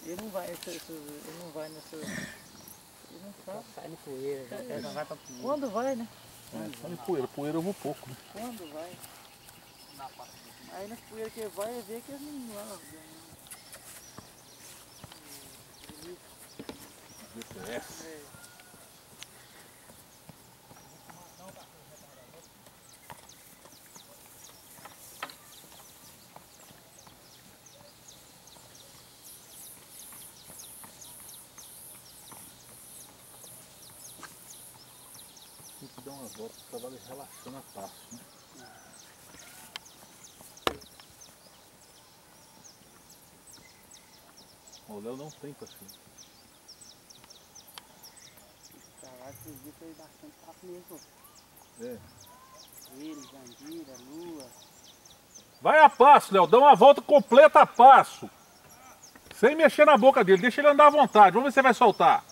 Ele não vai nessa. Ele não vai nessa. Ele não sabe. Sai no poeira, já vai pra poeira. Quando vai, né? Sai de poeira, poeira eu vou pouco, né? Quando vai? Aí nas poeiras que vai é ver que eles não lá. GPS. É. Tem que dar uma volta para o cavalo relaxando a passo, né? O Léo não tem paciência. Esse cavalo esses dias foi bastante papo mesmo. É. Ele, Jandira, Lua. Vai a passo, Léo, dá uma volta completa a passo. Sem mexer na boca dele, deixa ele andar à vontade. Vamos ver se você vai soltar.